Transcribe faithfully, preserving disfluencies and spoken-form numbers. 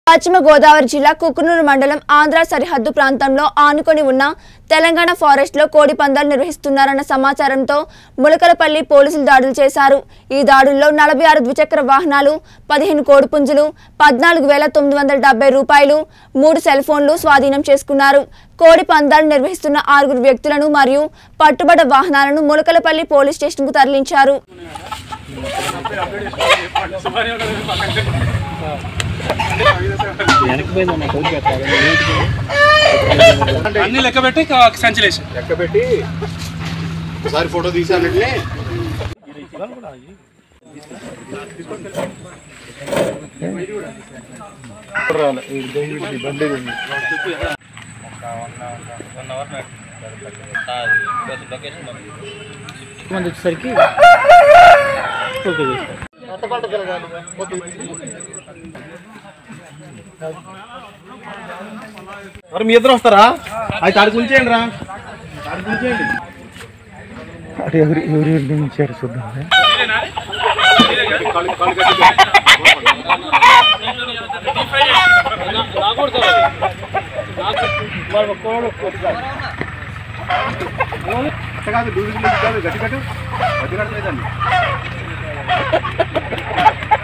పశ్చిమ గోదావరి జిల్లా కుకునూరు మండలం ఆంధ్ర సరిహద్దు ప్రాంతంలో ఆనుకొని ఉన్న తెలంగాణ ఫారెస్ట్ లో కోడి పందాలు నిర్వహిస్తున్నారన్న సమాచారంతో ములకలపల్లి పోలీసులు దాడులు చేశారు। ఈ దాడుల్లో నలభై ఆరు ద్విచక్ర వాహనాలు, పదిహేను కోడి పుంజులు, పద్నాలుగు వేల తొమ్మిది వందల డెబ్బై రూపాయలు, మూడు సెల్ ఫోన్లు స్వాధీనం చేసుకున్నారు। కోడి పందాలు నిర్వహిస్తున్న ఆరుగురు వ్యక్తులను మరియు పట్టుబడ్డ వాహనాలను ములకలపల్లి పోలీస్ స్టేషన్ కు తరలించారు। అన్ని లెక్క పెట్టి సంచలేసి లెక్క పెట్టి ఒకసారి ఫోటో తీసానంటే వచ్చేసరికి మరి మీ ఇద్దరు వస్తారా? అయితే ఆడి కూల్చేయండి రా, ఆడి కూల్చేయండి। ఎవరు ఎవరు నిర్మించారు చూద్దాం। కాదు గట్టి కట్టు గట్టి కట్టలేదండి।